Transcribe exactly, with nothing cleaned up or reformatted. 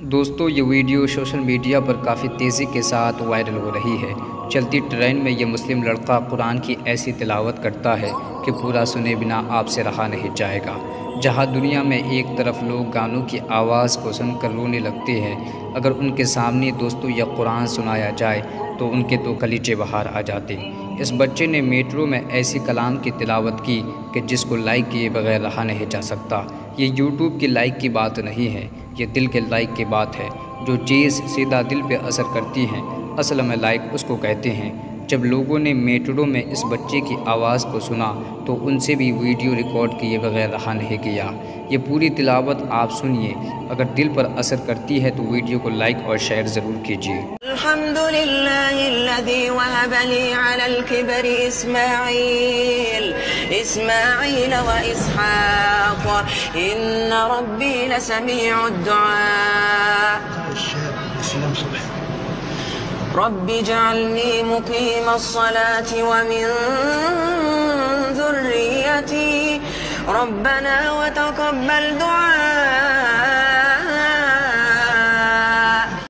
دوستو یہ video social media پر کافی تیزی کے ساتھ وائرل ہو رہی ہے۔ چلتی ٹرین میں یہ مسلم لڑکا قرآن کی ایسی تلاوت کرتا ہے کہ پورا سنے بنا آپ سے رہا نہیں جائے گا۔ جہاں دنیا میں ایک طرف لوگ گانوں کی آواز کو سن کر رونے لگتے ہیں، اگر ان کے سامنے دوستو یہ قرآن سنایا جائے تو ان کے تو کلیجے باہر آ جاتے۔ اس بچے نے میٹرو میں ایسی کلام کی تلاوت کی کہ جس کو لائک کیے بغیر رہا نہیں جا سکتا۔ یہ یوٹیوب کی لائک کی بات نہیں ہے، یہ دل کے لائک کی بات ہے۔ جو چیز سیدھا دل پہ اثر کرتی ہے، اصل میں لائک اس کو کہتے ہیں۔ جب لوگوں نے میٹرو میں اس بچے کی آواز کو سنا تو ان سے بھی ویڈیو ریکارڈ کیے بغیر رہا نہیں گیا۔ یہ پوری تلاوت آپ سنیے، اگر دل پر اثر کرتی ہے تو ویڈیو کو لائک اور شیئر ضرور کیجیے۔ الحمدللہ الذی وہب لی علی الکبر اسماعیل اسماعیل و اسحاق ان ربی لسمیع الدعاء رب اجعلنی مقیم الصلاة ومن ذریتی ربنا وتقبل دعاء